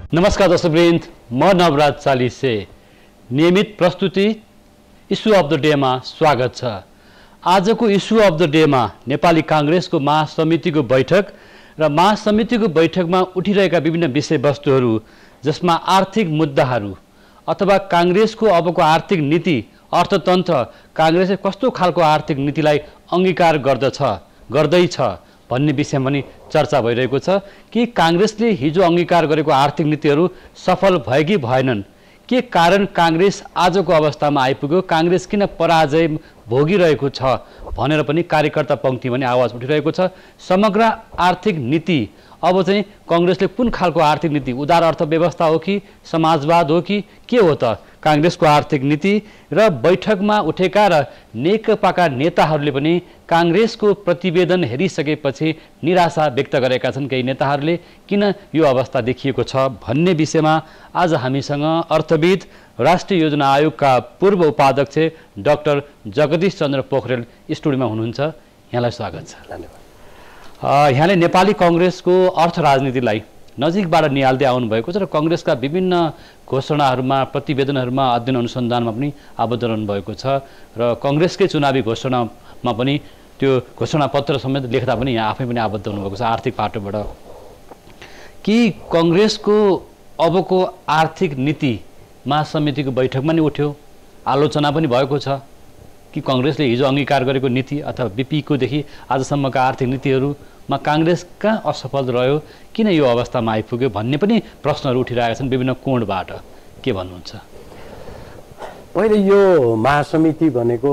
नमस्कार दर्शकवृन्द, म नवराज चालिसे नियमित प्रस्तुति इस्यु अफ द डेमा स्वागत छ। आजको इस्यु अफ द डेमा नेपाली कांग्रेसको महासमितिको बैठक र महासमितिको बैठकमा उठिरहेका विभिन्न विषयवस्तुहरू, जसमा आर्थिक मुद्दाहरू अथवा कांग्रेसको अबको आर्थिक नीति, अर्थतन्त्र, कांग्रेसले कस्तो खालको आर्थिक नीतिलाई अंगीकार गर्दैछ भन्ने विषयमा पनि चर्चा भइरहेको छ। कि कांग्रेसले हिजो अंगीकार गरेको आर्थिक नीतिहरू सफल भए कि भएनन्, के कारण कांग्रेस आजको अवस्थामा आइपुग्यो, कांग्रेस किन पराजय भोगिरहेको छ भनेर पनि कार्यकर्ता पंक्तिमा पनि आवाज उठिरहेको छ। समग्र आर्थिक नीति अब चाहिँ कांग्रेसले कुन खालको आर्थिक नीति, उदार अर्थव्यवस्था हो कि समाजवाद हो कि के हो त कांग्रेसको आर्थिक नीति? र बैठकमा उठेका र नेकपाका नेताहरूले पनि कांग्रेसको प्रतिवेदन हेरिसकेपछि निराशा व्यक्त गरेका छन्। केही नेताहरूले किन यो अवस्था देखिएको छ भन्ने विषयमा आज हामीसँग अर्थविद, राष्ट्रिय योजना आयोगका पूर्व उपाध्यक्ष डाक्टर जगदीश चन्द्र पोखरेल स्टुडियोमा हुनुहुन्छ। यहाँलाई स्वागत छ। धन्यवाद। यहाँले नेपाली कांग्रेसको अर्थ राजनीतिलाई नजिकबाट निहाल्दै आउनुभएको छ र कांग्रेसका विभिन्न घोषणाहरूमा, प्रतिवेदनहरूमा, अध्ययन अनुसन्धानमा पनि आबद्ध रहनुभएको छ र कांग्रेसकै चुनावी घोषणामा पनि त्यो घोषणापत्र समेत लेख्दा पनि यहाँ आफै पनि आबद्ध हुनुभएको छ आर्थिक पाटोबाट। कि कांग्रेसको अबको आर्थिक नीति महासमितिको बैठकमा नि उठ्यो, आलोचना पनि भएको छ कि कांग्रेसले हिजो अंगीकार गरेको नीति अथवा बीपीकोदेखि आजसम्मका आर्थिक नीतिहरूमा कांग्रेस कहाँ असफल रह्यो, किन यो अवस्थामा आइपुग्यो भन्ने पनि प्रश्नहरू उठिरहेका छन् विभिन्न कोणबाट। के भन्नुहुन्छ? पहिले यो महासमिति भनेको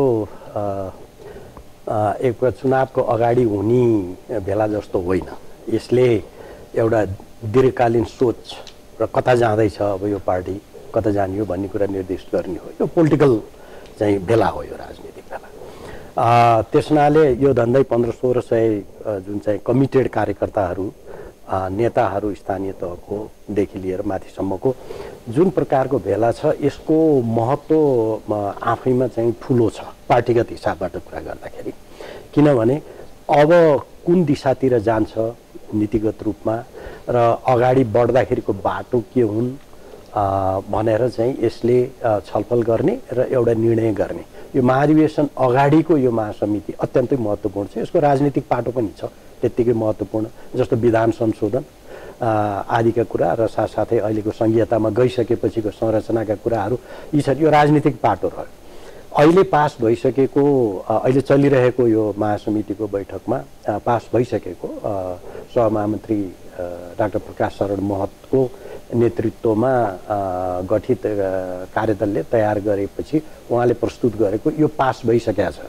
एक चुनावको अगाडि हुने भेला जस्तो होइन। यसले एउटा दीर्घकालीन सोच र कता जाँदैछ अब यो पार्टी कता जाने हो भन्ने कुरा निर्दिष्ट गर्ने हो। यो पोलिटिकल चाहिँ भेला हो, यो राजनीतिक भेला। त्यसनाले यो धन्दै 1500-1600 जुन चाहिँ कमिटेड कार्यकर्ताहरू, नेताहरू, स्थानीय तहको देखि लिएर माथिसम्मको जुन प्रकारको भेला छ, यसको महत्त्व आफैमा चाहिँ ठुलो छ पार्टीगत हिसाबबाट कुरा गर्दाखेरि। किनभने अब कुन दिशातिर जान्छ नीतिगत रूपमा र अगाडि बढ्दाखेरिको बाटो के हुन् भनेर चाहिँ यसले छलफल गर्ने र एउटा निर्णय गर्ने। यो महाधिवेशन अगाडिको यो महासमिति अत्यन्तै महत्त्वपूर्ण छ। यसको राजनीतिक पाटो पनि छ त्यत्तिकै महत्त्वपूर्ण, जस्तो विधान संशोधन आदिका कुरा र साथसाथै अहिलेको संघीयतामा गइसकेपछिको संरचनाका कुराहरू, यी छ। यो राजनीतिक पाटो रह्यो। अहिले पास भइसकेको, अहिले चलिरहेको यो महासमितिको बैठकमा पास भइसकेको सहमहामन्त्री डाक्टर प्रकाश शरण महतको नेतृत्वमा गठित कार्यदलले तयार गरेपछि उहाँले प्रस्तुत गरेको यो पास भइसकेको छ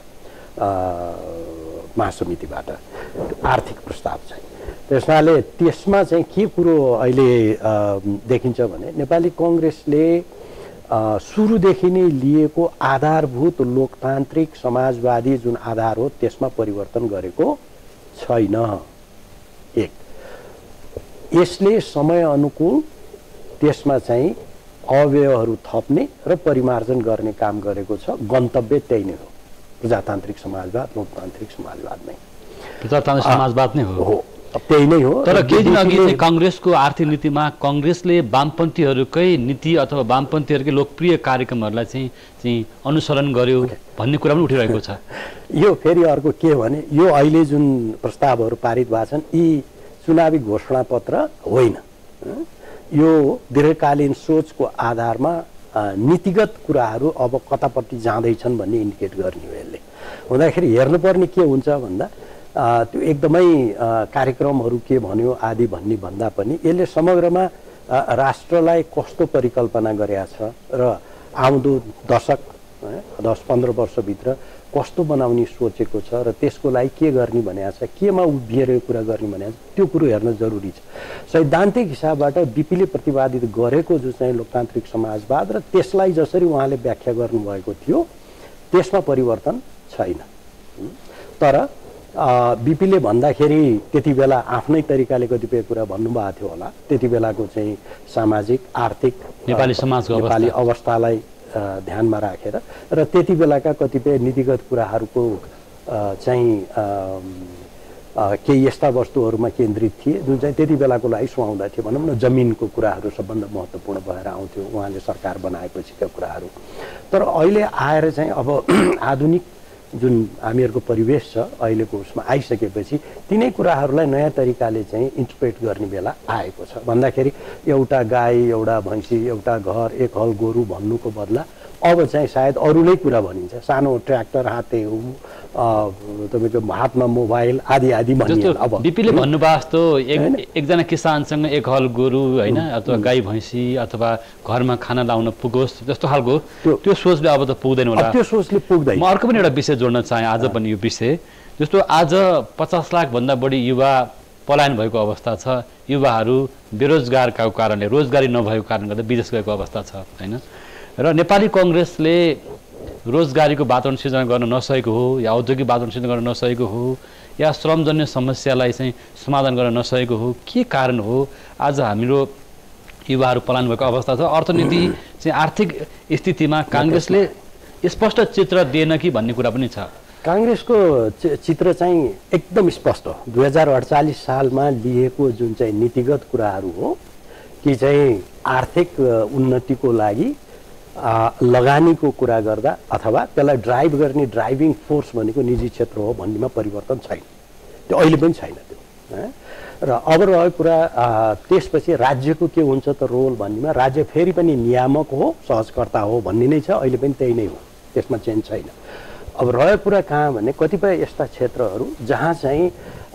महासमितिबाट आर्थिक प्रस्ताव चाहिँ। त्यसनाले त्यसमा चाहिँ के कुरो अहिले देखिन्छ भने नेपाली कांग्रेसले सुरुदेखि नै लिएको आधारभूत लोकतान्त्रिक समाजवादी जुन आधार हो त्यसमा परिवर्तन गरेको छैन। एक, यसले समय अनुकूल त्यसमा चाहिँ अवयवहरू थप्ने र परिमार्जन गर्ने काम गरेको छ। गन्तव्य त्यही नै हो, प्रजातान्त्रिक समाजवाद, लोकतान्त्रिक समाजवाद नै, प्रजातान्त्रिक समाजवाद नै हो, त्यही नै हो। तर केही दिन अघि चाहिँ कांग्रेसको आर्थिक नीतिमा कांग्रेसले वामपन्थीहरूकै नीति अथवा वामपन्थीहरूकै लोकप्रिय कार्यक्रमहरूलाई चाहिँ अनुसरण गर्यो भन्ने कुरा पनि उठिरहेको छ। यो फेरि अर्को के भने, यो अहिले जुन प्रस्तावहरू पारित भएका छन् यी चुनावी घोषणापत्र होइन। यो दीर्घकालीन सोचको आधारमा नीतिगत कुराहरू अब कतापट्टि जाँदैछन् भन्ने इन्डिकेट गर्ने हो। यसले हुँदाखेरि हेर्नुपर्ने के हुन्छ भन्दा त्यो एकदमै कार्यक्रमहरू के भन्यो आदि भन्ने भन्दा पनि यसले समग्रमा राष्ट्रलाई कस्तो परिकल्पना गरेका छ र आउँदो दशक 10-15 वर्षभित्र कस्तो बनाउने सोचेको छ र त्यसको लागि के गर्ने भनेको छ, केमा उभिएर कुरा गर्ने भनेको छ, त्यो कुरो हेर्न जरुरी छ। सैद्धान्तिक हिसाबबाट बीपीले प्रतिपादित गरेको जो चाहिँ लोकतान्त्रिक समाजवाद र त्यसलाई जसरी उहाँले व्याख्या गर्नुभएको थियो त्यसमा परिवर्तन छैन। तर बीपीले भन्दाखेरि त्यति बेला आफ्नै तरिकाले कतिपय कुरा भन्नुभएको थियो होला। त्यति बेलाको चाहिँ सामाजिक, आर्थिक, नेपाली समाजको नेपाली अवस्थालाई ध्यानमा राखेर र त्यति बेलाका कतिपय नीतिगत कुराहरूको चाहिँ केही यस्ता वस्तुहरूमा केन्द्रित थिए जुन चाहिँ त्यति बेलाको लागि सुहाउँदा थियो। भनौँ न जमिनको कुराहरू सबभन्दा महत्त्वपूर्ण भएर आउँथ्यो उहाँले सरकार बनाएपछिका कुराहरू। तर अहिले आएर चाहिँ अब आधुनिक जुन हामीहरूको परिवेश छ अहिलेको उसमा आइसकेपछि तिनै कुराहरूलाई नयाँ तरिकाले चाहिँ इन्टरप्रेट गर्ने बेला आएको छ। भन्दाखेरि एउटा गाई, एउटा भैँसी, एउटा घर, एक हल गोरु भन्नुको बदला अब चाहिँ सायद अरूलै कुरा भनिन्छ। सानो ट्र्याक्टर, हाते तपाईँको हातमा मोबाइल आदि आदि भनिन्छ। अब बिपीले भन्नुभयो जस्तो एकजना किसानसँग एक हल गोरु होइन अथवा गाई भैँसी अथवा घरमा खाना लाउन पुगोस् जस्तो खालको त्यो सोचले अब त पुग्दैन होला। त्यो सोचले पुग्दैन। म अर्को पनि एउटा विषय जोड्न चाहेँ आज पनि यो विषय जस्तो आज 50 लाखभन्दा बढी युवा पलायन भएको अवस्था छ। युवाहरू बेरोजगारका कारणले रोजगारी नभएको कारणले गर्दा विदेश गएको अवस्था छ होइन। र नेपाली कङ्ग्रेसले रोजगारीको वातावरण सिर्जना गर्न नसकेको हो या औद्योगिक वातावरण सिर्जना गर्न नसकेको हो या श्रमजन्य समस्यालाई चाहिँ समाधान गर्न नसकेको हो, के कारण हो आज हाम्रो युवाहरू पलायन भएको अवस्था छ? अर्थनीति चाहिँ आर्थिक स्थितिमा काङ्ग्रेसले स्पष्ट चित्र दिएन कि भन्ने कुरा पनि छ। काङ्ग्रेसको चित्र चाहिँ एकदम स्पष्ट 2048 सालमा लिएको जुन चाहिँ नीतिगत कुराहरू हो कि चाहिँ आर्थिक उन्नतिको लागि लगानीको कुरा गर्दा अथवा त्यसलाई ड्राइभ गर्ने ड्राइभिङ फोर्स भनेको निजी क्षेत्र हो भन्नेमा परिवर्तन छैन। त्यो अहिले पनि छैन त्यो। र अब रह्यो कुरा त्यसपछि राज्यको के हुन्छ त रोल भन्नेमा राज्य फेरि पनि नियामक हो, सहजकर्ता हो भन्ने नै छ। अहिले पनि त्यही नै हो, त्यसमा चेन्ज छैन। अब रह्यो कुरा कहाँ भने कतिपय यस्ता क्षेत्रहरू जहाँ चाहिँ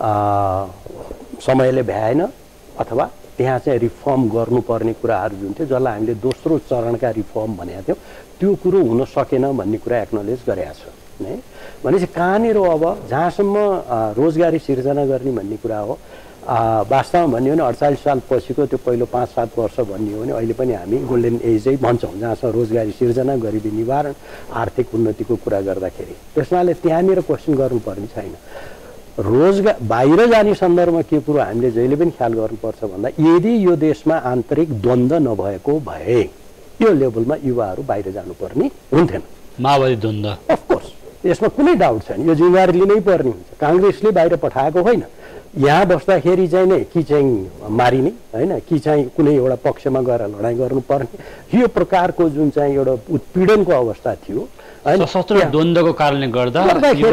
समयले भ्याएन अथवा त्यहाँ चाहिँ रिफर्म गर्नुपर्ने कुराहरू जुन थियो जसलाई हामीले दोस्रो चरणका रिफर्म भनेका थियौँ त्यो कुरो हुन सकेन भन्ने कुरा एक्नोलेज गरेका छ है। भनेपछि कहाँनिर अब जहाँसम्म रोजगारी सिर्जना गर्ने भन्ने कुरा हो वास्तवमा भन्यो भने 48 साल पछिको त्यो पहिलो 5-7 वर्ष भन्ने हो भने अहिले पनि हामी गोल्डन एजै भन्छौँ जहाँसम्म रोजगारी सिर्जना, गरिबी निवारण, आर्थिक उन्नतिको कुरा गर्दाखेरि। त्यसमाले त्यहाँनिर क्वेसन गर्नुपर्ने छैन। रोजगार बाहिर जाने सन्दर्भमा के कुरो हामीले जहिले पनि ख्याल गर्नुपर्छ भन्दा यदि यो देशमा आन्तरिक द्वन्द्व नभएको भए यो लेभलमा युवाहरू बाहिर जानुपर्ने हुन्थेन। माओवादी द्वन्द्व अफकोर्स यसमा कुनै डाउट छैन, यो जिम्मेवारी लिनै पर्ने हुन्छ। काङ्ग्रेसले बाहिर पठाएको होइन। यहाँ बस्दाखेरि चाहिँ नै कि चाहिँ मारिने होइन कि चाहिँ कुनै एउटा पक्षमा गएर लडाइँ गर्नुपर्ने यो प्रकारको जुन चाहिँ एउटा उत्पीडनको अवस्था थियो सशस्त्र द्वन्द्वको कारणले गर्दा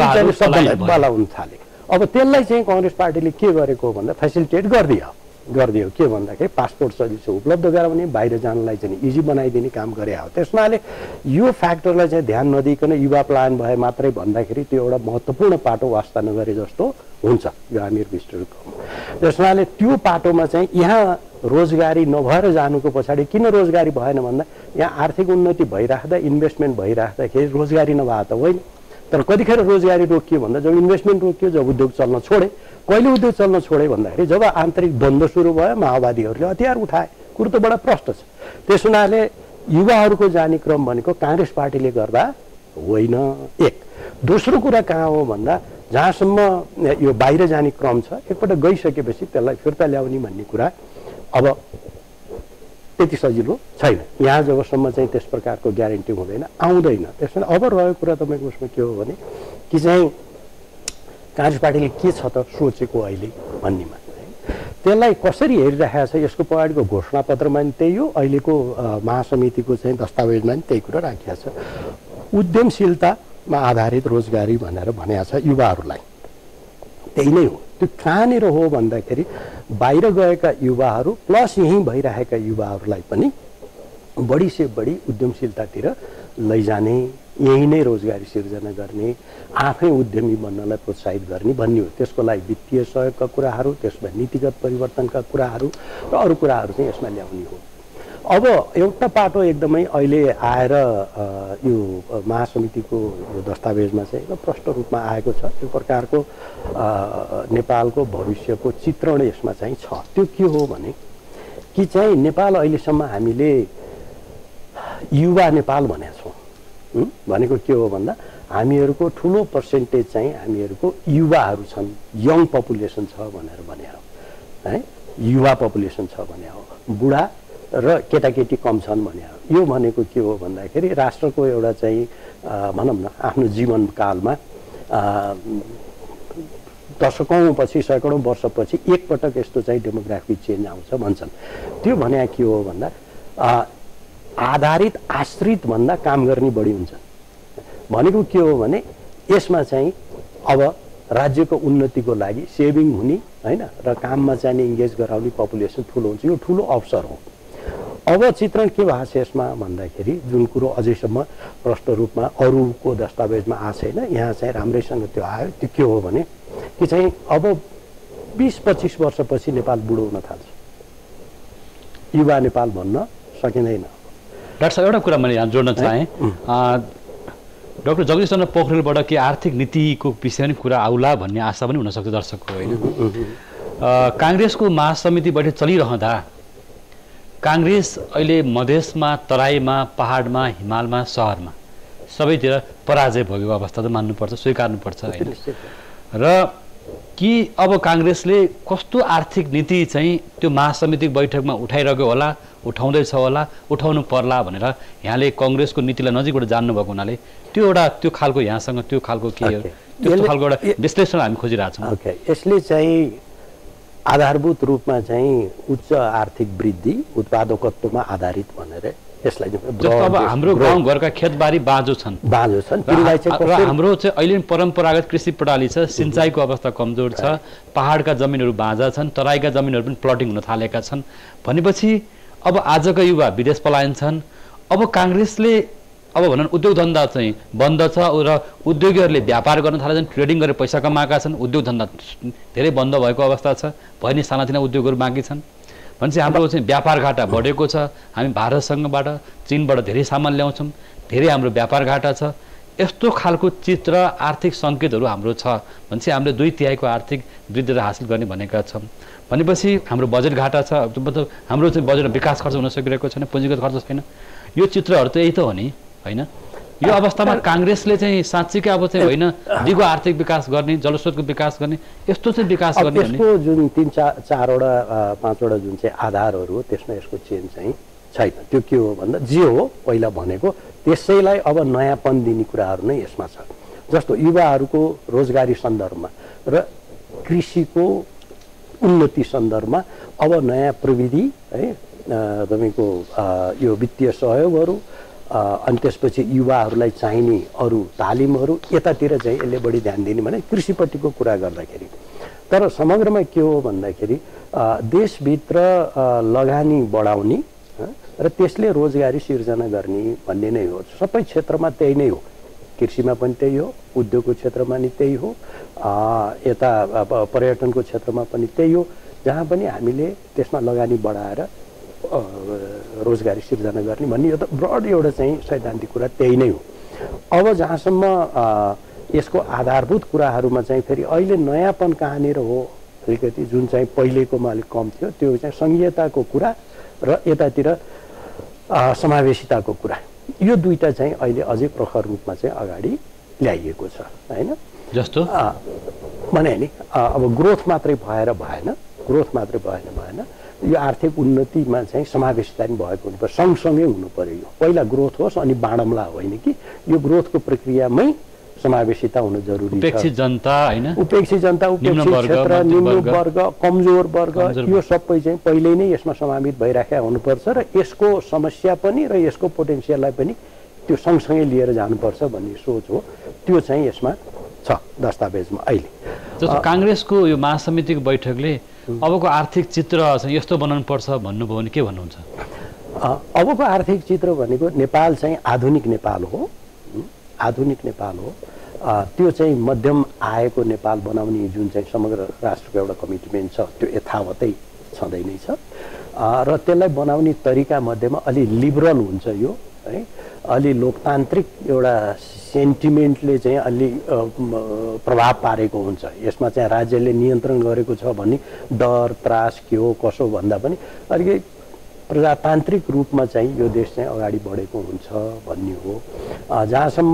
बलाउन थाले। अब त्यसलाई चाहिँ काङ्ग्रेस पार्टीले के गरेको भन्दा फेसिलिटेट गरिदियो के भन्दाखेरि पासपोर्ट सजिलो उपलब्ध गराउने, बाहिर जानलाई चाहिँ इजी बनाइदिने काम गरे हो। त्यसमाले यो फ्याक्टरलाई चाहिँ ध्यान नदिकन युवा पलायन भए मात्रै भन्दाखेरि त्यो एउटा महत्त्वपूर्ण पाटो वास्ता नगरे जस्तो हुन्छ यो हामीहरूको हिस्ट्रीको। त्यसमाले त्यो पाटोमा चाहिँ यहाँ रोजगारी नभएर जानुको पछाडि किन रोजगारी भएन भन्दा यहाँ आर्थिक उन्नति भइराख्दा इन्भेस्टमेन्ट भइराख्दाखेरि रोजगारी नभए त होइन। तर कतिखेर रोजगारी रोकियो भन्दा जब इन्भेस्टमेन्ट रोकियो, जब उद्योग चल्न छोडे। कहिले उद्योग चल्न छोडे भन्दाखेरि जब आन्तरिक द्वन्द्व सुरु भयो, माओवादीहरूले हतियार उठाए। कुरो त बडा प्रष्ट छ। त्यस हुनाले युवाहरूको जाने क्रम भनेको काङ्ग्रेस पार्टीले गर्दा होइन एक। दोस्रो कुरा कहाँ हो भन्दा जहाँसम्म यो बाहिर जाने क्रम छ एकपल्ट गइसकेपछि त्यसलाई फिर्ता ल्याउने भन्ने कुरा अब त्यति सजिलो छैन। यहाँ जबसम्म चाहिँ त्यस प्रकारको ग्यारेन्टी हुँदैन, आउँदैन। त्यसमा अब रहेको कुरा तपाईँको उसमा के हो भने कि चाहिँ काङ्ग्रेस पार्टीले के छ त सोचेको अहिले भन्नेमा त्यसलाई कसरी हेरिरहेको छ यसको पछाडिको घोषणापत्रमा पनि त्यही हो, अहिलेको महासमितिको चाहिँ दस्तावेजमा पनि त्यही कुरा राखिएको छ। उद्यमशीलतामा आधारित रोजगारी भनेर भनेको छ युवाहरूलाई। त्यही नै हो। त्यो कहाँनिर हो भन्दाखेरि बाहिर गएका युवाहरू प्लस यहीँ भइरहेका युवाहरूलाई पनि बढी से बढी उद्यमशीलतातिर लैजाने, यही नै रोजगारी सिर्जना गर्ने, आफै उद्यमी बन्नलाई प्रोत्साहित गर्ने भन्ने हो। त्यसको लागि वित्तीय सहयोगका कुराहरू, त्यसमा नीतिगत परिवर्तनका कुराहरू र अरू कुराहरू चाहिँ यसमा ल्याउने हो। अब एउटा पाटो एकदमै अहिले आएर यो महासमितिको दस्तावेजमा चाहिँ एकदम प्रष्ट रूपमा आएको छ। त्यो प्रकारको नेपालको भविष्यको चित्रण यसमा चाहिँ छ। त्यो के हो भने कि चाहिँ नेपाल अहिलेसम्म हामीले युवा नेपाल भनेका छौँ। भनेको के हो भन्दा हामीहरूको ठुलो पर्सेन्टेज चाहिँ हामीहरूको युवाहरू छन्, यङ पपुलेसन छ भनेर भने हो है। युवा पपुलेसन छ भने हो, बुढा र केटाकेटी कम छन् भने हो। यो भनेको के हो भन्दाखेरि राष्ट्रको एउटा चाहिँ भनौँ न आफ्नो जीवनकालमा दशकौँपछि सैकडौँ वर्षपछि एकपटक यस्तो चाहिँ डेमोग्राफिक चेन्ज आउँछ भन्छन्। त्यो भने के हो भन्दा आधारित आश्रित भन्दा काम गर्ने बढी हुन्छ भनेको के हो भने यसमा चाहिँ अब राज्यको उन्नतिको लागि सेभिङ हुने हैन र काममा चाहिँ इन्गेज गराउने पपुलेसन ठुलो हुन्छ। यो ठुलो अवसर हो। अब चित्रण के भएको छ यसमा भन्दाखेरि जुन कुरो अझैसम्म प्रष्ट रूपमा अरूको दस्तावेजमा आएको छैन, यहाँ चाहिँ राम्रैसँग त्यो आयो। त्यो के हो भने कि चाहिँ अब 20-25 वर्षपछि नेपाल बुढो हुन थाल्छ, युवा नेपाल भन्न सकिँदैन। डाक्टर साहब एउटा कुरा मैले यहाँ जोड्न चाहेँ, डाक्टर जगदीश चन्द्र पोखरेलबाट के आर्थिक नीतिको विषयमा नि कुरा आउला भन्ने आशा पनि हुनसक्छ दर्शकको, होइन? काङ्ग्रेसको महासमिति बैठक चलिरहँदा काङ्ग्रेस अहिले मधेसमा, तराईमा, पहाडमा, हिमालमा, सहरमा सबैतिर पराजय भोगेको अवस्था त मान्नुपर्छ, स्वीकार्नुपर्छ, होइन? र कि अब काङ्ग्रेसले कस्तो आर्थिक नीति चाहिँ त्यो महासमितिको बैठकमा उठाइरहेको होला, उठाउँदैछ होला, उठाउनु पर्ला भनेर यहाँले कङ्ग्रेसको नीतिलाई नजिकबाट जान्नुभएको हुनाले त्यो खालको यहाँसँग त्यो खालको के हो, त्यो खालको एउटा विश्लेषण हामी खोजिरहेछौँ। ओके, यसले चाहिँ आधारभूत रूपमा चाहिँ उच्च आर्थिक वृद्धि उत्पादकत्वमा आधारित भनेर यसलाई जस्तो अब हाम्रो गाउँघरका खेतबारी बाँझो छन् र हाम्रो चाहिँ अहिले परम्परागत कृषि प्रणाली छ, सिँचाइको अवस्था कमजोर छ, पहाडका जमिनहरू बाँझा छन्, तराईका जमिनहरू पनि प्लटिङ हुन थालेका छन् भनेपछि अब आजका युवा विदेश पलायन छन्। अब काङ्ग्रेसले अब भनौँ उद्योग धन्दा चाहिँ बन्द छ र उद्योगीहरूले व्यापार गर्न थालेछन्, ट्रेडिङ गरेर पैसा कमाएका छन्, उद्योग धन्दा धेरै बन्द भएको अवस्था छ, भए नि सानातिना उद्योगहरू बाँकी छन् भनेपछि हाम्रो चाहिँ व्यापार घाटा बढेको छ। हामी भारतसँगबाट, चीनबाट धेरै सामान ल्याउँछौँ, धेरै हाम्रो व्यापार घाटा छ। यस्तो खालको चित्र आर्थिक सङ्केतहरू हाम्रो छ भनेपछि हामीले 2/3 आर्थिक वृद्धि हासिल गर्ने भनेका छौँ भनेपछि हाम्रो बजेट घाटा छ, मतलब हाम्रो चाहिँ बजेट विकास खर्च हुन सकिरहेको छैन, पुँजीगत खर्च छैन। यो चित्रहरू त यही त हो नि, होइन? यो अवस्थामा काङ्ग्रेसले चाहिँ साँच्चीकै अब चाहिँ होइन दिगो आर्थिक विकास गर्ने, जलस्रोतको विकास गर्ने, यस्तो चाहिँ विकास गर्ने यसको जुन 3-4वटा 5वटा जुन चाहिँ आधारहरू हो त्यसमा यसको चेन्ज चाहिँ छैन। त्यो के हो भन्दा जे हो पहिला भनेको त्यसैलाई अब नयाँपन दिने कुराहरू नै यसमा छ। जस्तो युवाहरूको रोजगारी सन्दर्भमा र कृषिको उन्नति सन्दर्भमा अब नयाँ प्रविधि है तपाईँको यो वित्तीय सहयोगहरू अनि त्यसपछि युवाहरूलाई चाहिने अरू तालिमहरू यतातिर चाहिँ यसले बढी ध्यान दिने भने कृषिपट्टिको कुरा गर्दाखेरि। तर समग्रमा के हो भन्दाखेरि देशभित्र लगानी बढाउने र त्यसले रोजगारी सिर्जना गर्ने भन्ने नै हो। सबै क्षेत्रमा त्यही नै हो, कृषिमा पनि त्यही हो, उद्योगको क्षेत्रमा पनि त्यही हो, यता पर्यटनको क्षेत्रमा पनि त्यही हो। जहाँ पनि हामीले त्यसमा लगानी बढाएर रोजगारी सिर्जना गर्ने भन्ने यो त ब्रड एउटा चाहिँ सैद्धान्तिक कुरा त्यही नै हो। अब जहाँसम्म यसको आधारभूत कुराहरूमा चाहिँ फेरि अहिले नयाँपन कहाँनिर हो अलिकति जुन चाहिँ पहिलेकोमा अलिक कम थियो त्यो चाहिँ सङ्घीयताको कुरा र यतातिर समावेशिताको कुरा, यो दुईटा चाहिँ अहिले अझै प्रखर रूपमा चाहिँ अगाडि ल्याइएको छ, होइन? जस्तो भने नि अब ग्रोथ मात्रै भएर भएन, ग्रोथ मात्रै भएन, यो आर्थिक उन्नतिमा चाहिँ समावेशिता पनि भएको हुनुपर्छ, सँगसँगै हुनु पर्यो। यो पहिला ग्रोथ होस् अनि बाँडौँला होइन कि यो ग्रोथको प्रक्रियामै समावेशिता हुनु जरुरी छ। उपेक्षित जनता होइन, उपेक्षित जनता, उपेक्षित क्षेत्र, निम्न वर्ग, कमजोर वर्ग, यो सबै चाहिँ पहिल्यै नै यसमा समावेश भइराखेका हुनुपर्छ र यसको समस्या पनि र यसको पोटेन्सियललाई पनि त्यो सँगसँगै लिएर जानुपर्छ भन्ने सोच हो। त्यो चाहिँ यसमा छ दस्तावेजमा अहिले। जस्तो काङ्ग्रेसको यो महासमितिको बैठकले अबको आर्थिक चित्र चाहिँ यस्तो बनाउनु पर्छ भन्नुभयो भने के भन्नुहुन्छ? अबको आर्थिक चित्र भनेको नेपाल चाहिँ आधुनिक नेपाल हो, आधुनिक नेपाल हो। त्यो चाहिँ मध्यम आएको नेपाल बनाउने जुन चाहिँ समग्र राष्ट्रको एउटा कमिटमेन्ट छ त्यो यथावतै छँदै नै छ र त्यसलाई बनाउने तरिका मध्येमा अलि लिबरल हुन्छ यो है, अलि लोकतान्त्रिक एउटा सेन्टिमेन्टले चाहिँ अलि प्रभाव पारेको हुन्छ। यसमा चाहिँ राज्यले नियन्त्रण गरेको छ भन्ने डर त्रास के हो कसो भन्दा पनि अलिकति प्रजातान्त्रिक रूपमा चाहिँ यो देश चाहिँ अगाडि बढेको हुन्छ भन्ने हो। जहाँसम्म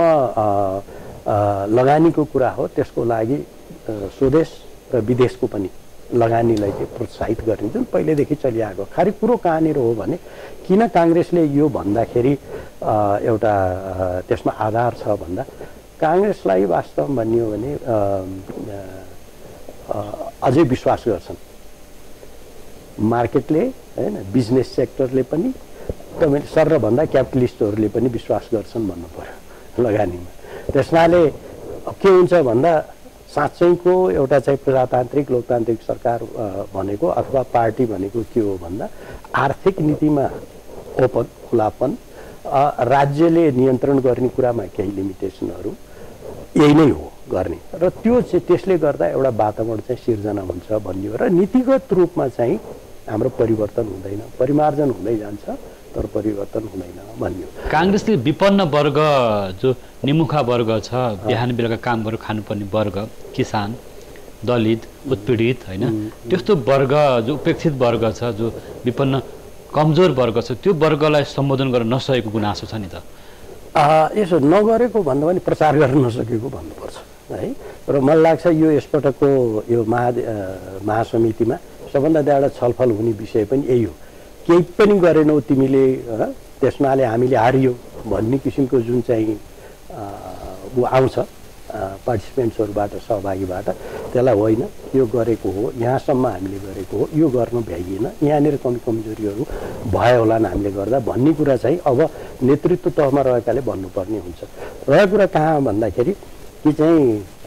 लगानीको कुरा हो त्यसको लागि स्वदेश र विदेशको पनि लगानीलाई चाहिँ प्रोत्साहित गर्ने जुन पहिलेदेखि चलिआएको खालि कुरो कहाँनिर हो भने किन काङ्ग्रेसले यो भन्दाखेरि एउटा त्यसमा आधार छ भन्दा काङ्ग्रेसलाई वास्तवमा भन्ने हो भने अझै विश्वास गर्छन्। मार्केटले हैन, बिजनेस सेक्टरले पनि सबभन्दा क्यापिटलिस्टहरूले पनि विश्वास गर्छन् भन्नु पर्यो लगानीमा। त्यसमाले के हुन्छ भन्दा साँच्चैको एउटा चाहिँ प्रजातान्त्रिक लोकतान्त्रिक सरकार भनेको अथवा पार्टी भनेको के हो भन्दा आर्थिक नीतिमा ओपन खुलापन, राज्यले नियन्त्रण गर्ने कुरामा केही लिमिटेसनहरू यही नै हो गर्ने र त्यो चाहिँ त्यसले गर्दा एउटा वातावरण चाहिँ सिर्जना हुन्छ भन्ने हो। र नीतिगत रूपमा चाहिँ हाम्रो परिवर्तन हुँदैन, परिमार्जन हुँदै जान्छ तर परिवर्तन हुँदैन भन्ने हो। काङ्ग्रेसले विपन्न वर्ग जो निमुखा वर्ग छ, बिहान बेलुका काम गरेर खानुपर्ने वर्ग, किसान, दलित, उत्पीडित होइन, त्यस्तो वर्ग जो उपेक्षित वर्ग छ, जो विपन्न कमजोर वर्ग छ, त्यो वर्गलाई सम्बोधन गर्न नसकेको गुनासो छ नि त। यसो नगरेको भन्दा पनि प्रचार गर्न नसकेको भन्नुपर्छ है। र मलाई लाग्छ यो यसपटकको यो महासमितिमा सबभन्दा एउटा छलफल हुने विषय पनि यही हो। केही पनि गरेनौ तिमीले, त्यसमाले हामीले हारियो भन्ने किसिमको जुन चाहिँ ऊ आउँछ पार्टिसिपेन्ट्सहरूबाट, सहभागीबाट, त्यसलाई होइन यो गरेको हो, यहाँसम्म हामीले गरेको हो, यो गर्नु भ्याइएन, यहाँनिर कमजोरीहरू भयो होला हामीले गर्दा भन्ने कुरा चाहिँ अब नेतृत्व तहमा रहेकाले भन्नुपर्ने हुन्छ। रहेको कुरा कहाँ भन्दाखेरि कि चाहिँ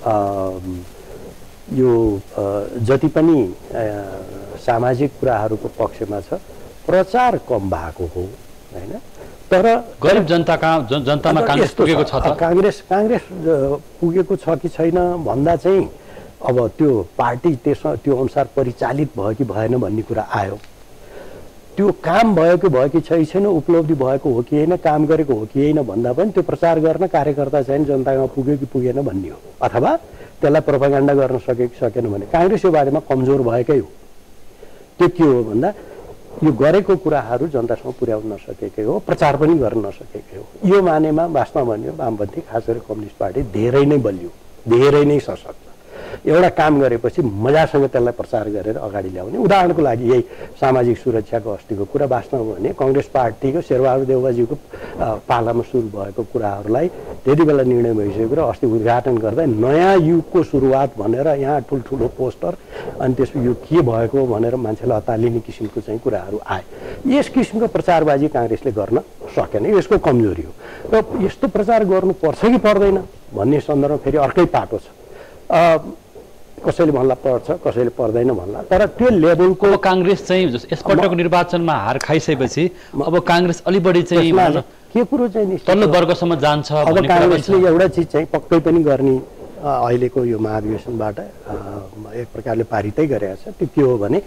यो जति पनि सामाजिक कुराहरूको पक्षमा छ प्रचार कम भएको हो होइन। तर गरिब जनतामा काङ्ग्रेस पुगेको छ त? काङ्ग्रेस पुगेको छ कि छैन भन्दा चाहिँ अब त्यो पार्टी त्यो अनुसार परिचालित भयो कि भएन भन्ने कुरा आयो। त्यो काम भयो कि छैन, उपलब्धि भएको हो कि होइन, काम गरेको हो कि होइन भन्दा पनि त्यो प्रचार गर्न कार्यकर्ता चाहिँ जनतामा पुग्यो कि पुगेन भन्ने हो, अथवा त्यसलाई प्रोपागेन्डा गर्न सक्यो कि सकेन भने। काङ्ग्रेस यो बारेमा कमजोर भएकै हो। त्यो के हो भन्दा यो गरेको कुराहरू जनतासँग पुर्याउन नसकेकै हो, प्रचार पनि गर्न नसकेकै हो। यो मानेमा वास्तवमा भन्यो वामपन्थी खास गरी कम्युनिस्ट पार्टी धेरै नै बलियो, धेरै नै सशक्त। एउटा काम गरेपछि मजासँग त्यसलाई प्रचार गरेर अगाडि ल्याउने। उदाहरणको लागि यही सामाजिक सुरक्षाको अस्तिको कुरा वास्तवमा भने कङ्ग्रेस पार्टीको शेरबहादुर देउवाजीको पालामा सुरु भएको कुराहरूलाई त्यति बेला निर्णय भइसकेको र अस्ति उद्घाटन गर्दा नयाँ युगको सुरुवात भनेर यहाँ ठुल्ठुलो पोस्टर अनि त्यसको यो के भएको भनेर मान्छेलाई अतालिने किसिमको चाहिँ कुराहरू आए। यस किसिमको प्रचारबाजी काङ्ग्रेसले गर्न सकेन, यसको कमजोरी हो। र यस्तो प्रचार गर्नुपर्छ कि पर्दैन भन्ने सन्दर्भमा फेरि अर्कै पाटो छ। कसैले भन्ला पर्छ, कसैले पर्दैन भन्ला, तर त्यो लेभलको काङ्ग्रेस चाहिँ यसपटकको निर्वाचनमा हार खाइसकेपछि अब काङ्ग्रेस अलि बढी चाहिँ के कुरो चाहिँ तल्लो वर्गसम्म जान्छ। अब काङ्ग्रेसले एउटा चिज चाहिँ पक्कै पनि गर्ने अहिलेको यो महाधिवेशनबाट एक प्रकारले पारितै गरेको छ। त्यो के हो भने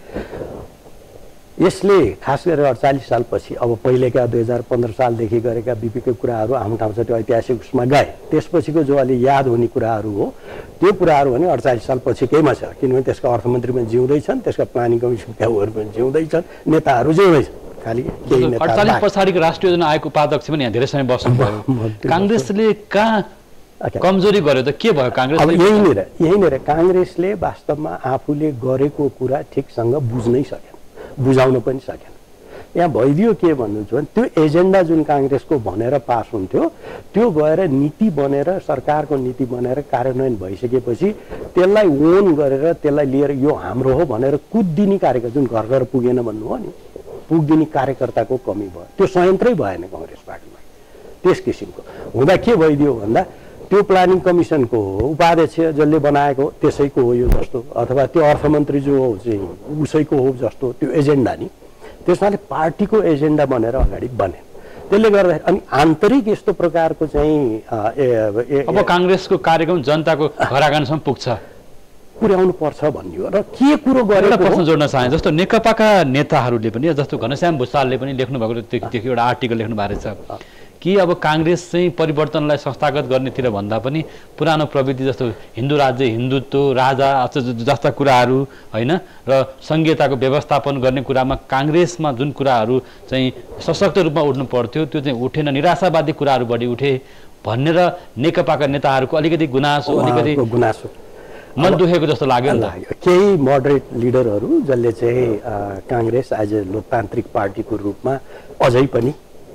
यसले खास गरेर 48 सालपछि अब पहिलेका 2015 सालदेखि गरेका बिपीको कुराहरू हाम्रो ठाउँ छ त्यो ऐतिहासिक उसमा गए। त्यसपछिको जो अलि याद हुने कुराहरू हो त्यो कुराहरू भने 48 सालपछिकैमा छ, किनभने त्यसका अर्थमन्त्री पनि जिउँदैछन्, त्यसका प्लानिङ कमिसनका उहरू पनि जिउँदैछन्, नेताहरू जिउँदैछन्। खालि केही नेता 48 पछाडिको राष्ट्रिय योजना आयोगको उपाध्यक्ष पनि यहाँ धेरै समय बस्नुभयो। काङ्ग्रेसले कहाँ कमजोरी गर्यो त? के भयो काङ्ग्रेस? अब यहीँनिर काङ्ग्रेसले वास्तवमा आफूले गरेको कुरा ठिकसँग बुझ्नै सकेन, बुझाउन पनि सकेन। यहाँ भइदियो के भन्नुहुन्छ भने त्यो एजेन्डा जुन काङ्ग्रेसको भनेर पास हुन्थ्यो त्यो गएर नीति बनेर सरकारको नीति बनेर कार्यान्वयन भइसकेपछि त्यसलाई ओन गरेर त्यसलाई लिएर यो हाम्रो हो भनेर कुदिने कार्यकर्ता जुन घर घर पुगेन भन्नुभयो नि, पुगिदिने कार्यकर्ताको कमी भयो। त्यो संयन्त्रै भएन कङ्ग्रेस पार्टीमा। त्यस किसिमको हुँदा के भइदियो भन्दा त्यो प्लानिङ कमिसनको उपाध्यक्ष जसले बनाएको त्यसैको हो यो जस्तो, अथवा त्यो अर्थमन्त्री जो हो चाहिँ उसैको हो जस्तो त्यो एजेन्डा नि, त्यसमाले पार्टीको एजेन्डा बनेर अगाडि बने। त्यसले गर्दाखेरि अनि आन्तरिक यस्तो प्रकारको चाहिँ अब काङ्ग्रेसको कार्यक्रम जनताको घर आँगनसम्म पुग्छ, पुर्याउनु पर्छ भन्ने हो। र के कुरो गरेर प्रश्न जोड्न चाहे जस्तो नेकपाका नेताहरूले पनि जस्तो घनश्याम भुसालले पनि लेख्नु भएको त्यो एउटा आर्टिकल लेख्नु भएको छ कि अब काङ्ग्रेस चाहिँ परिवर्तनलाई संस्थागत गर्नेतिर भन्दा पनि पुरानो प्रवृत्ति जस्तो हिन्दू राज्य, हिन्दुत्व, राजा जस्ता कुराहरू होइन र संघीयताको व्यवस्थापन गर्ने कुरामा काङ्ग्रेसमा जुन कुराहरू चाहिँ सशक्त रूपमा उठ्नु पर्थ्यो त्यो चाहिँ उठेन, निराशावादी कुराहरू बढी उठे भनेर नेकपाका नेताहरूको अलिकति गुनासो मन दुखेको जस्तो लाग्यो नि त। केही मोडरेट लिडरहरू जसले चाहिँ काङ्ग्रेस एज ए लोकतान्त्रिक पार्टीको रूपमा अझै पनि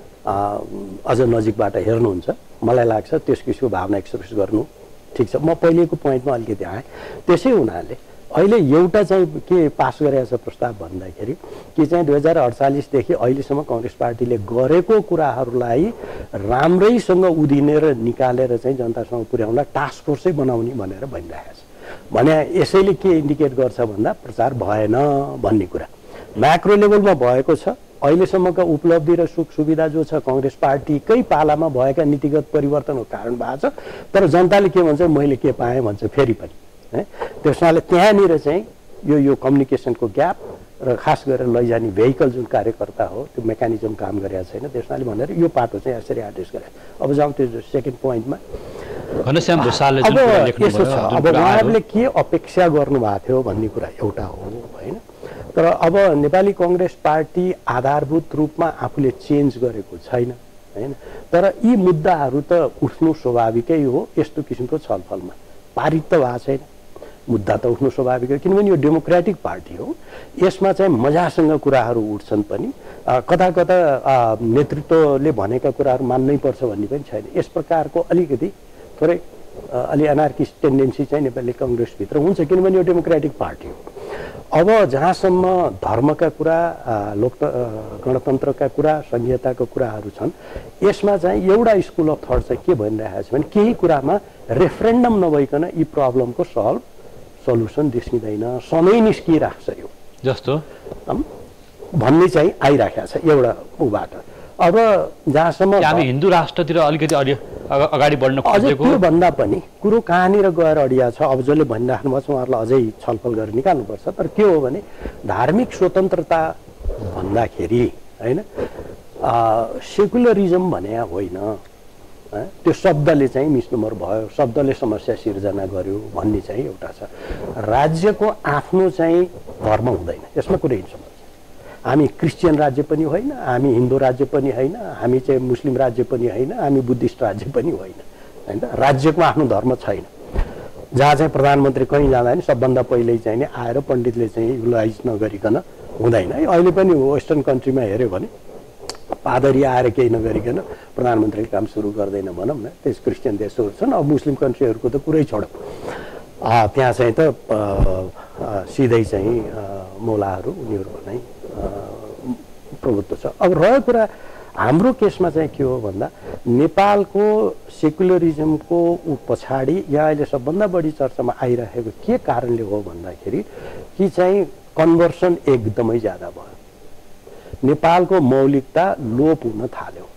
अझ नजिकबाट हेर्नुहुन्छ, मलाई लाग्छ त्यस किसिमको भावना एक्सप्रेस गर्नु ठिक छ। म पहिलेको पोइन्टमा अलिकति आएँ। त्यसै हुनाले अहिले एउटा चाहिँ के पास गरेको छ प्रस्ताव भन्दाखेरि कि चाहिँ 2048 देखि अहिलेसम्म कांग्रेस पार्टीले गरेको कुराहरूलाई राम्रैसँग उधिनेर निकालेर चाहिँ जनतासँग पुर्याउनलाई टास्क फोर्सै बनाउने भनेर भनिरहेको छ। भने यसैले के इन्डिकेट गर्छ भन्दा प्रचार भएन भन्ने कुरा म्याक्रो लेभलमा भएको छ। अहिलेसम्मका उपलब्धि र सुख सुविधा जो छ कांग्रेस पार्टीकै पालामा भएका नीतिगत परिवर्तनको कारण भएको छ। तर जनताले के भन्छ, मैले के पाएँ भन्छ फेरि पनि है। त्यसैले त्यहाँनिर चाहिँ यो कम्युनिकेसनको ग्याप र खास गरेर लैजाने भेहिकल जुन कार्यकर्ता हो त्यो मेकानिजम काम गरेको छैन। त्यसैले भनेर यो पाटो चाहिँ यसरी एड्रेस गरे। अब जाउँ त्यो सेकेन्ड पोइन्टमा। घनश्याम भुसालले जुन कुरा लेख्नु भयो, अब उहाँहरूले के अपेक्षा गर्नुभएको थियो भन्ने कुरा एउटा हो होइन। तर अब नेपाली कांग्रेस पार्टी आधारभूत रूपमा आफूले चेन्ज गरेको छैन हैन। तर यी मुद्दाहरू त उठ्नु स्वाभाविकै हो। यस्तो किसिमको छलफलमा पारित त भएको छैन, मुद्दा त उठ्नु स्वाभाविक हो किनभने यो डेमोक्रेटिक पार्टी हो। यसमा चाहिँ मजासँग कुराहरू उठ्छन् पनि, कता कता नेतृत्वले भनेका कुराहरू मान्नै पर्छ भन्ने पनि छैन। यस प्रकारको अलिकति थोरै अलि एनार्किस्ट टेन्डेन्सी चाहिँ नेपाली कांग्रेसभित्र हुन्छ किनभने यो डेमोक्रेटिक पार्टी हो। अब जहाँसम्म धर्मका कुरा, गणतन्त्रका कुरा, संहिताका कुराहरू छन् यसमा चाहिँ एउटा स्कुल अफ थट चाहिँ के भनिरहेको छ भने केही कुरामा रेफरेन्डम नभइकन यी प्रब्लमको सल्युसन निस्किँदैन, सधैँ निस्किरहेको छ यो जस्तो भन्ने चाहिँ आइराखेको छ एउटा उबाट। अब जहाँसम्म हामी हिन्दू राष्ट्रतिर अलिकति अगाडि बढ्न खोजेको, त्यो भन्दा पनि कुरो कहाँनिर गएर अडिया छ। अब जसले भनिराख्नु भएको छ उहाँहरूलाई अझै छलफल गरेर निकाल्नुपर्छ। तर के हो भने धार्मिक स्वतन्त्रता भन्दाखेरि होइन सेकुलरिजम भने होइन, त्यो शब्दले चाहिँ मिसनम्बर भयो, शब्दले समस्या सिर्जना गर्यो भन्ने चाहिँ एउटा छ। राज्यको आफ्नो चाहिँ धर्म हुँदैन, यसमा कुरै समस्या। हामी क्रिस्चियन राज्य पनि होइन, हामी हिन्दू राज्य पनि होइन, हामी चाहिँ मुस्लिम राज्य पनि होइन, हामी बुद्धिस्ट राज्य पनि होइन हैन। राज्यको आफ्नो धर्म छैन। जहाँ चाहिँ प्रधानमन्त्री कहीँ जाँदा नि सबभन्दा पहिल्यै चाहिँ नि आएर पण्डितले चाहिँ युलाइज नगरिकन हुँदैन है। अहिले पनि वेस्टर्न कन्ट्रीमा हेऱ्यो भने पादरी आएर केही नगरिकन प्रधानमन्त्रीले काम सुरु गर्दैन भनौँ न। त्यस क्रिस्चियन देशहरू छन्। अब मुस्लिम कन्ट्रीहरूको त कुरै छोडौँ, त्यहाँ चाहिँ त सिधै चाहिँ मौलाहरू उनीहरूको नै प्रभुत्व छ। अब रह्यो कुरा हाम्रो केसमा चाहिँ के हो भन्दा नेपालको सेकुलरिजमको पछाडि यहाँ अहिले सबभन्दा बढी चर्चामा आइरहेको के कारणले हो भन्दाखेरि कि चाहिँ कन्भर्सन एकदमै ज्यादा भयो। नेपालको मौलिकता लोप हुन थाल्यो।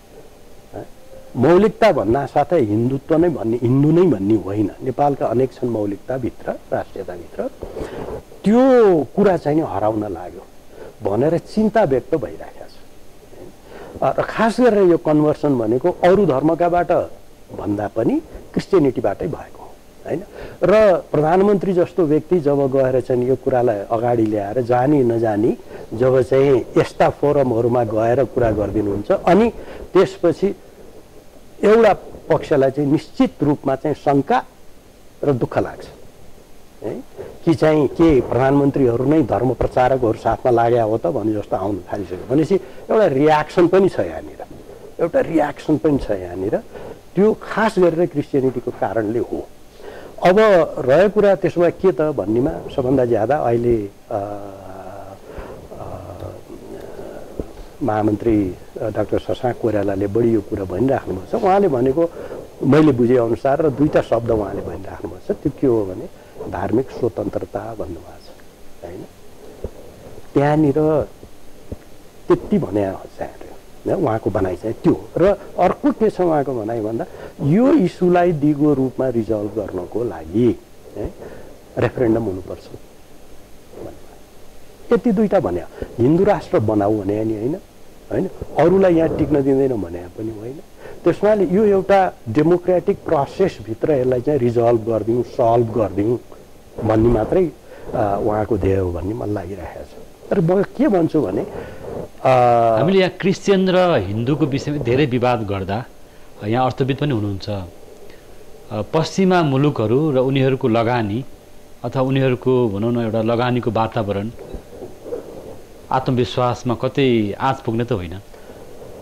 मौलिकता भन्दा साथै हिन्दुत्व नै भन्ने, हिन्दू नै भन्ने होइन, नेपालका अनेक छन् मौलिकताभित्र, राष्ट्रियताभित्र। त्यो कुरा चाहिँ हराउन लाग्यो भनेर चिन्ता व्यक्त भइरहेको छ। र खास गरेर यो कन्भर्सन भनेको अरू धर्मकाबाट भन्दा पनि क्रिस्चियनिटीबाटै भएको होइन। र प्रधानमन्त्री जस्तो व्यक्ति जब गएर चाहिँ यो कुरालाई अगाडि ल्याएर जानी नजानी जब चाहिँ यस्ता फोरमहरूमा गएर कुरा गरिदिनुहुन्छ अनि त्यसपछि एउटा पक्षलाई चाहिँ निश्चित रूपमा चाहिँ शङ्का र दुःख लाग्छ है कि चाहिँ के प्रधानमन्त्रीहरू नै धर्म प्रचारकहरू साथमा लाग्या हो त भने जस्तो आउनु थालिसक्यो भनेपछि एउटा रियाक्सन पनि छ यहाँनिर, एउटा रियाक्सन पनि छ यहाँनिर। त्यो खास गरेर क्रिस्चियनिटीको कारणले हो। अब रह्यो कुरा त्यसो भए के त भन्नेमा सबभन्दा ज्यादा अहिले महामन्त्री डाक्टर शशाङ्क कोइरालाले बढी यो कुरा भनिराख्नु भएको छ। उहाँले भनेको मैले बुझेअनुसार र दुईवटा शब्द उहाँले भनिराख्नु भएको छ। त्यो के हो भने धार्मिक स्वतन्त्रता भन्नुभएको छ होइन। त्यहाँनिर त्यति भने चाहिँ उहाँको भनाइ चाहिँ त्यो। र अर्को के छ उहाँको भनाइ भन्दा यो इस्युलाई दिगो रूपमा रिजल्भ गर्नको लागि रेफरेन्डम हुनुपर्छ। यति दुईटा भने, हिन्दू राष्ट्र बनाऊ भने नि होइन होइन, अरूलाई यहाँ टिक्न दिँदैन भने पनि होइन। त्यसमाले यो एउटा डेमोक्रेटिक प्रोसेसभित्र यसलाई चाहिँ रिजल्भ गरिदिउँ, सल्भ गरिदिउँ भन्ने मात्रै उहाँको ध्येय हो भन्ने मलाई लागिरहेको छ। तर म के भन्छु भने हामीले यहाँ क्रिस्चियन र हिन्दूको विषयमा धेरै विवाद गर्दा यहाँ अर्थविद पनि हुनुहुन्छ। पश्चिमा मुलुकहरू र उनीहरूको लगानी अथवा उनीहरूको भनौँ न एउटा लगानीको वातावरण आत्मविश्वासमा कतै आँच पुग्ने त होइन।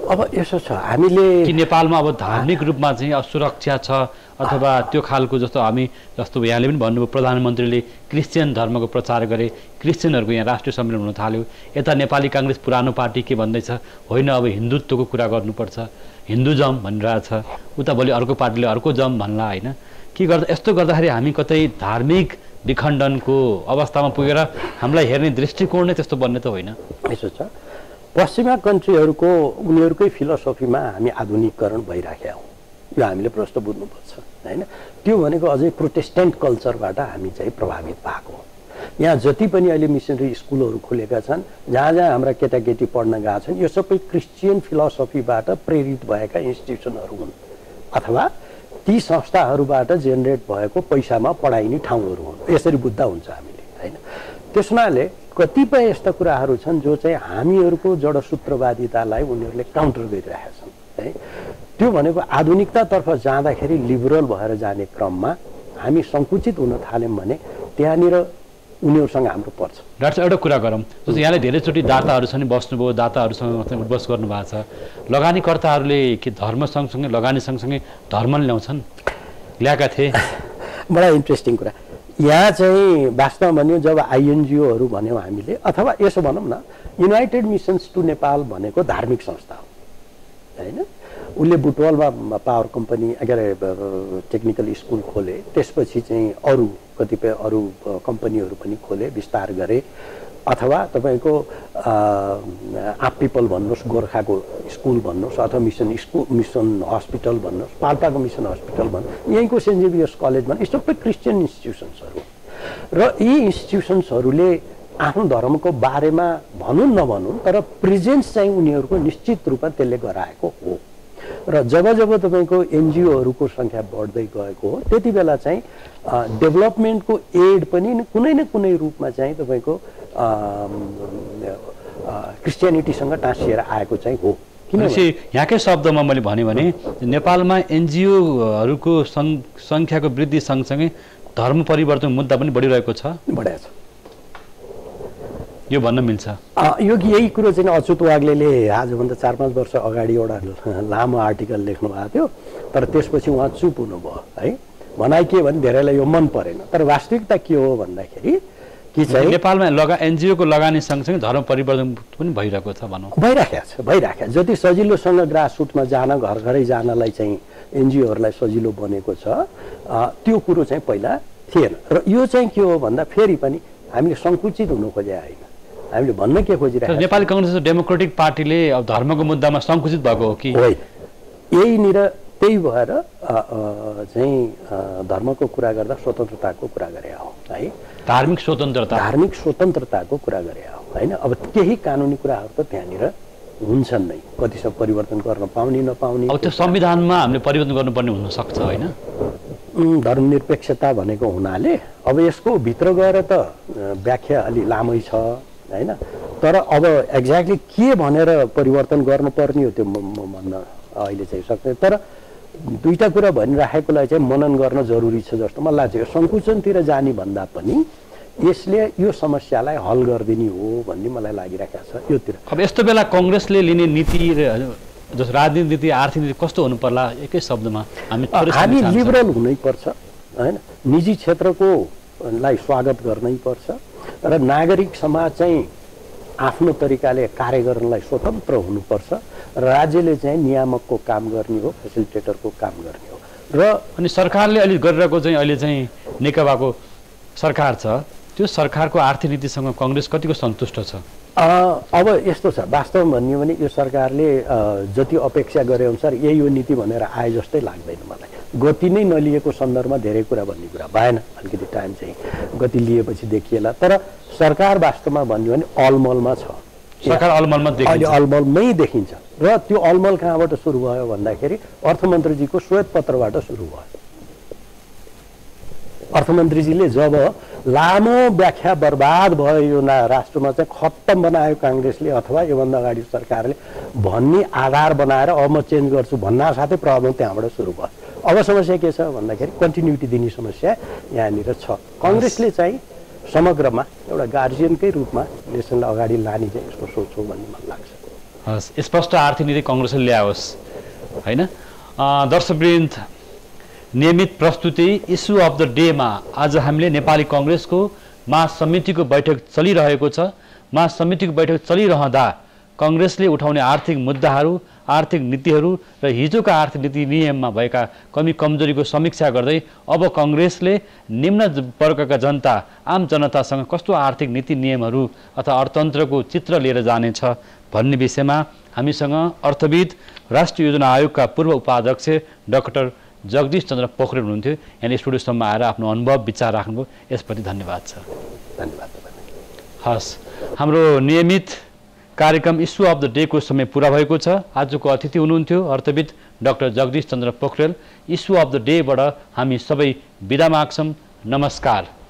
अब यसो छ हामीले कि नेपालमा अब धार्मिक रूपमा चाहिँ असुरक्षा छ अथवा त्यो खालको जस्तो हामी जस्तो यहाँले पनि भन्नुभयो प्रधानमन्त्रीले क्रिस्चियन धर्मको प्रचार गरे क्रिस्चियनहरूको यहाँ राष्ट्रिय सम्मेलन हुन थाल्यो यता नेपाली काङ्ग्रेस पुरानो पार्टी के भन्दैछ होइन अब हिन्दुत्वको कुरा गर्नुपर्छ हिन्दुजम भनिरहेछ उता भोलि अर्को पार्टीले अर्को जम भन्ला होइन के गर्दा यस्तो गर्दाखेरि हामी कतै धार्मिक विखण्डनको अवस्थामा पुगेर हामीलाई हेर्ने दृष्टिकोण नै त्यस्तो बन्ने त होइन यसो छ पश्चिमा कन्ट्रीहरूको उनीहरूकै फिलोसफीमा हामी आधुनिकीकरण भइराखेका हौँ यो हामीले प्रश्न बुझ्नुपर्छ होइन त्यो भनेको अझै प्रोटेस्टेन्ट कल्चरबाट हामी चाहिँ प्रभावित भएको यहाँ जति पनि अहिले मिसनरी स्कुलहरू खुलेका छन् जहाँ जहाँ हाम्रा केटाकेटी पढ्न गएका छन् यो सबै क्रिस्चियन फिलोसफीबाट प्रेरित भएका इन्स्टिट्युसनहरू हुन् अथवा ती संस्थाहरूबाट जेनेरेट भएको पैसामा पढाइने ठाउँहरू हुन् यसरी बुझ्दा हुन्छ हामीले होइन त्यसमाले कतिपय यस्ता कुराहरू छन् जो चाहिँ हामीहरूको जडसूत्रवादितालाई उनीहरूले काउन्टर गरिरहेका छन् है त्यो भनेको आधुनिकतातर्फ जाँदाखेरि लिबरल भएर जाने क्रममा हामी सङ्कुचित हुन थाल्यौँ भने त्यहाँनिर उनीहरूसँग हाम्रो पर्छ डाक्टर एउटा कुरा गरौँ जस्तो यहाँले धेरैचोटि दाताहरू छन् बस्नुभयो दाताहरूसँग उठबस गर्नुभएको छ लगानीकर्ताहरूले के धर्म सँगसँगै लगानी सँगसँगै धर्म ल्याउँछन् ल्याएका थिए बडा इन्ट्रेस्टिङ कुरा यहाँ चाहिँ वास्तवमा भन्यो जब आइएनजिओहरू भन्यौँ हामीले अथवा यसो भनौँ न युनाइटेड मिसन्स टु नेपाल भनेको धार्मिक संस्था हो होइन उसले बुटवलमा पावर कम्पनी टेक्निकल स्कुल खोले त्यसपछि चाहिँ अरू कतिपय अरू कम्पनीहरू पनि खोले विस्तार गरे अथवा तपाईँको आप पिपल भन्नुहोस् गोर्खाको स्कुल भन्नुहोस् अथवा मिसन हस्पिटल भन्नुहोस् पाल्पाको मिसन हस्पिटल भन्नुहोस् यहीँको सेन्ट जेभियर्स कलेज भन्नुहोस् यी सबै क्रिस्चियन इन्स्टिट्युसन्सहरू र यी इन्स्टिट्युसन्सहरूले आफ्नो धर्मको बारेमा भनुन् नभनुन् तर प्रेजेन्स चाहिँ उनीहरूको निश्चित रूपमा त्यसले गराएको हो र जब जब तपाईँको एनजिओहरूको सङ्ख्या बढ्दै गएको हो त्यति बेला चाहिँ डेभलपमेन्टको एड पनि कुनै न कुनै रूपमा चाहिँ तपाईँको क्रिस्चियनिटीसँग टाँसिएर आएको चाहिँ हो किनभने यहाँकै शब्दमा मैले भने नेपालमा एनजिओहरूको सङ्ख्याको वृद्धि सँगसँगै धर्म परिवर्तन मुद्दा पनि बढिरहेको छ बढाएको छ यो भन्न मिल्छ यो यही कुरो चाहिँ अच्युत वाग्लेले आजभन्दा 4-5 वर्ष अगाडि एउटा लामो आर्टिकल लेख्नु भएको थियो तर त्यसपछि उहाँ चुप हुनुभयो है भनाइ के भने धेरैलाई यो मन परेन तर वास्तविकता के हो भन्दाखेरि कि चाहिँ नेपालमा एनजिओको लगानी सँगसँगै धर्म परिवर्तन पनि भइरहेको छ भनौँ भइराखेको जति सजिलोसँग ग्रासरुटमा जान घर घरै जानलाई चाहिँ एनजिओहरूलाई सजिलो बनेको छ त्यो कुरो चाहिँ पहिला थिएन र यो चाहिँ के हो भन्दा फेरि पनि हामीले सङ्कुचित हुनु खोजे होइन हामीले भन्न के खोजिरहेको नेपाली काङ्ग्रेस डेमोक्रेटिक पार्टीले अब धर्मको मुद्दामा सङ्कुचित भएको हो कि होइन यहीँनिर त्यही भएर चाहिँ धर्मको कुरा गर्दा स्वतन्त्रताको कुरा गरे हो है धार्मिक स्वतन्त्रताको कुरा गरे हो होइन अब केही कानुनी कुराहरू त त्यहाँनिर हुन्छन् नै कति सब परिवर्तन गर्न पाउने नपाउने अब त्यो संविधानमा हामीले परिवर्तन गर्नुपर्ने हुनसक्छ होइन धर्मनिरपेक्षता भनेको हुनाले अब यसको भित्र गएर त व्याख्या अलि लामै छ होइन तर अब एक्ज्याक्टली के भनेर परिवर्तन गर्नुपर्ने हो त्यो म भन्न अहिले चाहिँ सक्दैन तर दुईटा कुरा भनिराखेकोलाई चाहिँ मनन गर्न जरुरी छ जस्तो मलाई लाग्छ यो सङ्कुचनतिर जाने भन्दा पनि यसले यो समस्यालाई हल गरिदिने हो भन्ने मलाई लागिरहेको छ योतिर अब यस्तो बेला काङ्ग्रेसले लिने नीति जस्तो राजनीतिक नीति आर्थिक नीति कस्तो हुनु पर्ला एकै शब्दमा हामी लिबरल हुनै पर्छ होइन निजी क्षेत्रको लाई स्वागत गर्नै पर्छ र नागरिक समाज चाहिँ आफ्नो तरिकाले कार्य गर्नलाई स्वतन्त्र हुनुपर्छ राज्यले चाहिँ नियामकको काम गर्ने हो फेसिलिटेटरको काम गर्ने हो र अनि सरकारले अहिले गरिरहेको चाहिँ अहिले चाहिँ नेकपाको सरकार छ त्यो सरकारको आर्थिक नीतिसँग काङ्ग्रेस कतिको सन्तुष्ट छ अब यस्तो छ वास्तवमा भन्यो भने यो सरकारले जति अपेक्षा गरे अनुसार यही हो नीति भनेर आए जस्तै लाग्दैन मलाई गति नै नलिएको सन्दर्भमा धेरै कुरा भन्ने कुरा भएन अलिकति टाइम चाहिँ गति लिएपछि देखिएला तर सरकार वास्तवमा भन्यो भने अलमलमा छ सरकार अलमलमा अहिले अलमलमै देखिन्छ र त्यो अलमल कहाँबाट सुरु भयो भन्दाखेरि अर्थमन्त्रीजीको श्वेत पत्रबाट सुरु भयो अर्थमन्त्रीजीले जब लामो व्याख्या बर्बाद भयो यो राष्ट्रमा चाहिँ खत्तम बनायो काङ्ग्रेसले अथवा योभन्दा अगाडि सरकारले भन्ने आधार बनाएर अब म चेन्ज गर्छु भन्ना साथै प्रब्लम त्यहाँबाट सुरु भयो अब समस्या के छ भन्दाखेरि कन्टिन्युटी दिने समस्या यहाँनिर छ काङ्ग्रेसले चाहिँ समग्रमा एउटा गार्जियनकै रूपमा नेसनलाई अगाडि लाने चाहिँ यसको सोच हो भन्ने मलाई लाग्छ हस्, स्पष्ट आर्थिक नीति कङ्ग्रेसले ल्याओस् होइन। दर्शकवृन्द, नियमित प्रस्तुति इस्यु अफ द डेमा आज हामीले नेपाली कङ्ग्रेसको महासमितिको बैठक चलिरहेको छ। महासमितिको बैठक चलिरहँदा कङ्ग्रेसले उठाउने आर्थिक मुद्दाहरू, आर्थिक नीतिहरू र हिजोका आर्थिक नीति नियममा भएका कमी कमजोरीको समीक्षा गर्दै अब कङ्ग्रेसले निम्न वर्गका जनता, आम जनतासँग कस्तो आर्थिक नीति नियमहरू अथवा अर्थतन्त्रको चित्र लिएर जानेछ भन्ने विषयमा हामीसँग अर्थविद, राष्ट्रिय योजना आयोगका पूर्व उपाध्यक्ष डाक्टर जगदीश चन्द्र पोखरेल हुनुहुन्थ्यो। यहाँ स्टुडियोसम्म आएर आफ्नो अनुभव विचार राख्नुभयो, यसप्रति धन्यवाद छ। धन्यवाद। हस्, हाम्रो नियमित कार्यक्रम इस्यु अफ द डे को समय पुरा भएको छ। आजको अतिथि हुनुहुन्थ्यो अर्थविद doctor Jagdish Chandra Pokharel. Issue of the डेबाट हामी सबै बिदा माग्छौँ। नमस्कार।